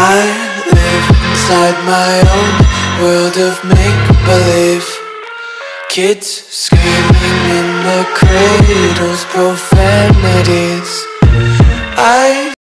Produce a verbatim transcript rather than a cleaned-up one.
I live inside my own world of make-believe. Kids screaming in the cradles, profanities.